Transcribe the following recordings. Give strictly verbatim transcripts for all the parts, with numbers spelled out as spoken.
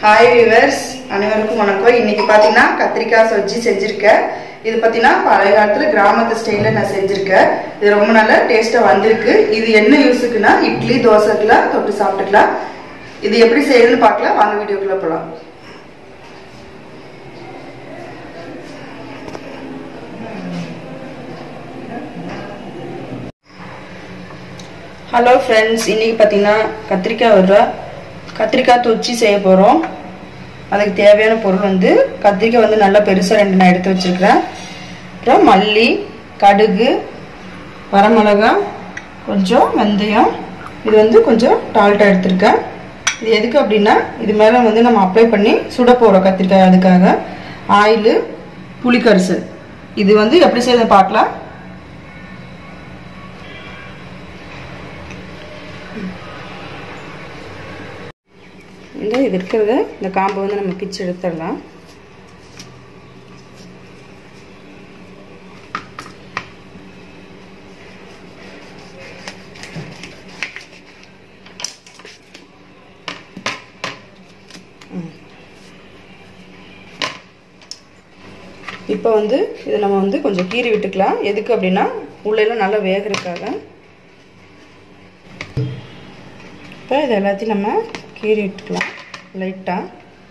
Hi viewers, அனைவருக்கும் வணக்கம். இன்னைக்கு பார்த்தீங்கன்னா கத்திரிக்காய் சொஜ்ஜி செஞ்சுருக்கேன். இது பார்த்தீங்கன்னா பழைய காலத்தில் கிராமத்து ஸ்டைலில் நான் செஞ்சுருக்கேன். இது ரொம்ப நல்லா டேஸ்ட்டாக வந்திருக்கு. இது என்ன யூஸுக்குன்னா இட்லி தோசைக்கெல்லாம் தொட்டு சாப்பிட்டுக்கலாம். இது எப்படி செய்யணும்னு பார்க்கலாம். வாங்க வீடியோக்குள்ளே போகலாம். ஹலோ ஃப்ரெண்ட்ஸ், இன்னைக்கு பார்த்தீங்கன்னா கத்திரிக்காய் வர்ற கத்திரிக்காய் தொச்சி செய்ய போகிறோம். அதுக்கு தேவையான பொருள் வந்து கத்திரிக்காய் வந்து நல்லா பெருசாக ரெண்டு நான் எடுத்து வச்சுருக்கிறேன். அப்புறம் மல்லி, கடுகு, வரமிளகாய், கொஞ்சம் வெந்தயம், இது வந்து கொஞ்சம் டால்ட்டாக எடுத்துருக்கேன். இது எதுக்கு அப்படின்னா இது மேலே வந்து நம்ம அப்ளை பண்ணி சுட போகிறோம் கத்திரிக்காய். அதுக்காக ஆயிலு, புளிக்கரிசல். இது வந்து எப்படி செய்ய பார்க்கலாம். இந்த இது இருக்கிறத இந்த காம்பை வந்து நம்ம பிச்சு எடுத்துடலாம். இப்போ வந்து இதை நம்ம வந்து கொஞ்சம் கீறி விட்டுக்கலாம். எதுக்கு அப்படின்னா உள்ளெல்லாம் நல்லா வேகிறதுக்காக. இப்போ இது எல்லாத்தையும் நம்ம கீறி விட்டுக்கலாம் லைட்டாக.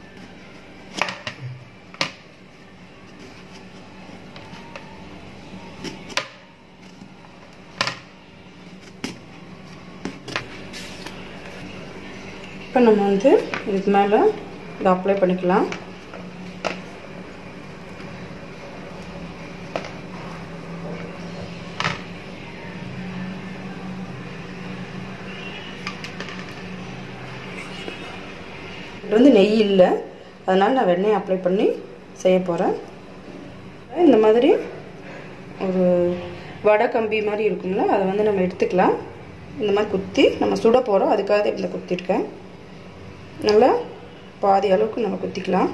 இப்போ நம்ம வந்து இதுக்கு மேலே இதை அப்ளை பண்ணிக்கலாம். இது வந்து நெய் இல்லை, அதனால் நான் வெண்ணெய் அப்ளை பண்ணி செய்ய போகிறேன். இந்த மாதிரி ஒரு வடை கம்பி மாதிரி இருக்கும்ல, அதை வந்து நம்ம எடுத்துக்கலாம். இந்த மாதிரி குத்தி நம்ம சுட போகிறோம், அதுக்காக இந்த குத்திருக்கேன். நல்லா பாதி அளவுக்கு நம்ம குத்திக்கலாம்.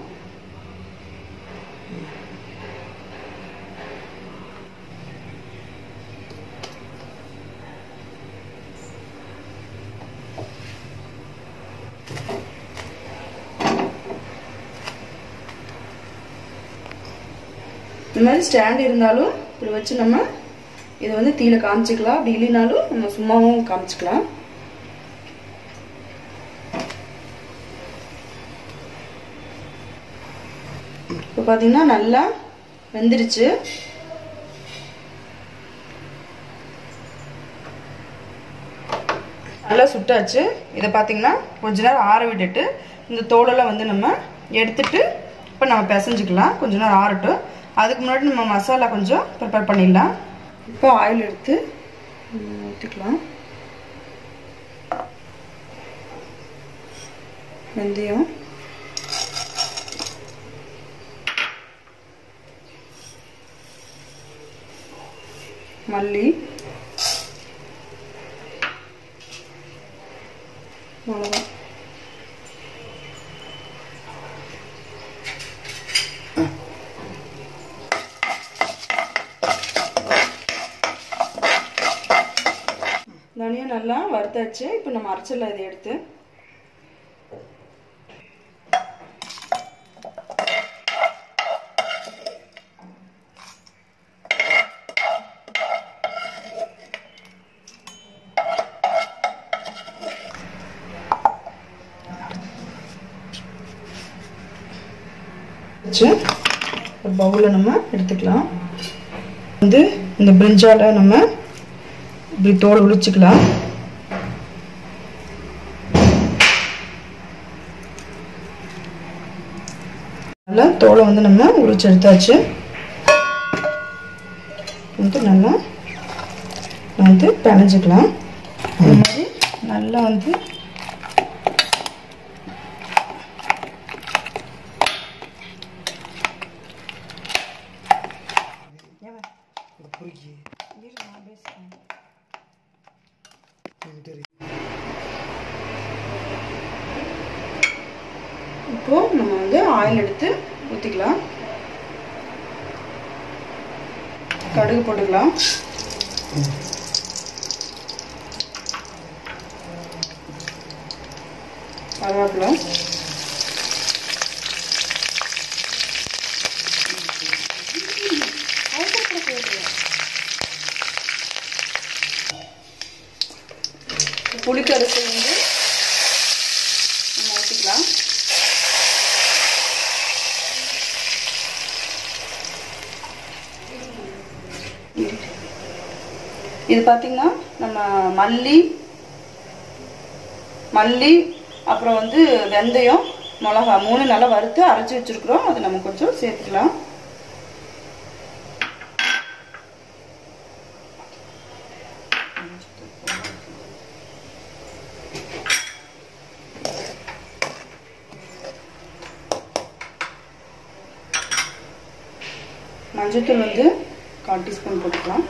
இந்த மாதிரி ஸ்டாண்ட் இருந்தாலும் இப்படி வச்சு நம்ம இதை வந்து தீயில காமிச்சிக்கலாம். அப்படி இல்லைனாலும் நம்ம சும்மாவும் காமிச்சிக்கலாம். இப்போ பார்த்தீங்கன்னா நல்லா வெந்துருச்சு. நல்லா சுட்டாச்சு. இதை பார்த்தீங்கன்னா கொஞ்ச நேரம் ஆற விட்டுட்டு இந்த தோலெல்லாம் வந்து நம்ம எடுத்துட்டு இப்போ நம்ம பிசைஞ்சிக்கலாம். கொஞ்ச நேரம் ஆறட்டும். அதுக்கு முன்னாடி நம்ம மசாலா கொஞ்சம் ப்ரிப்பேர் பண்ணிடலாம். இப்போ ஆயில் எடுத்து ஊற்றிக்கலாம். வெந்தயம், மல்லி, மிளகா, தனியா நல்லா வறுத்தாச்சு. இப்போ நம்ம அரைச்சல இதை எடுத்து ஒரு பவுலில் நம்ம எடுத்துக்கலாம். வந்து இந்த பிரிஞ்சால நம்ம இப்படி தோல் உளிச்சுக்கலாம். நல்லா தோலை வந்து நம்ம உரிச்சு எடுத்தாச்சு. வந்து நல்லா வந்து பிணைஞ்சிக்கலாம். இந்த மாதிரி நல்லா வந்து இப்போ நம்ம வந்து ஆயில் எடுத்து ஊற்றிக்கலாம். கடுகு போட்டுக்கலாம். கருவேப்பிலை, புளிக்கரைசல் வந்து நம்ம ஊற்றிக்கலாம். இது பார்த்தீங்கன்னா நம்ம மல்லி மல்லி அப்புறம் வந்து வெந்தயம் மிளகா மூணு நல்லா வறுத்து அரைச்சி வச்சிருக்கிறோம். அதை நம்ம கொஞ்சம் சேர்த்துக்கலாம். மஞ்சத்தூள் வந்து கால் டீஸ்பூன் போட்டுக்கலாம்.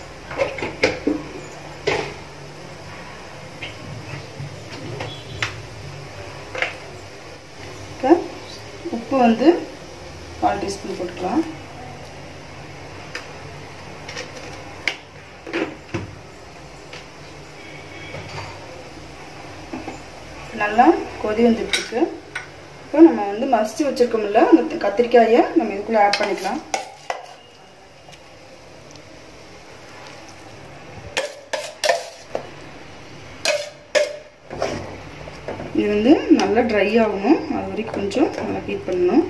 உப்பு வந்து கால் டீஸ்பூன் போட்டுக்கலாம். நல்லா கொதி வந்துட்டு இருக்கு. இப்போ நம்ம வந்து மசிச்சு வச்சிருக்கோம்ல அந்த கத்திரிக்காயை நம்ம இதுக்குள்ள ஆட் பண்ணிக்கலாம். இது வந்து நல்லா ட்ரை ஆகணும். அது வரைக்கும் கொஞ்சம் நல்லா ஹீட் பண்ணணும்.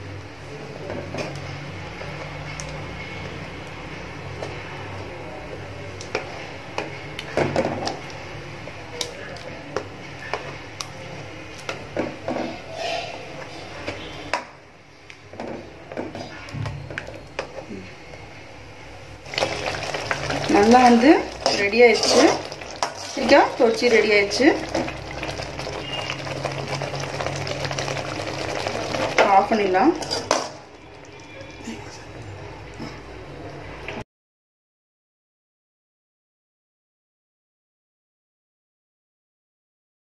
நல்லா வந்து ரெடி ஆயிடுச்சு. கத்திரிக்காய் தொச்சி ரெடி ஆயிடுச்சு. ஆஃப் பண்ணிடலாம்.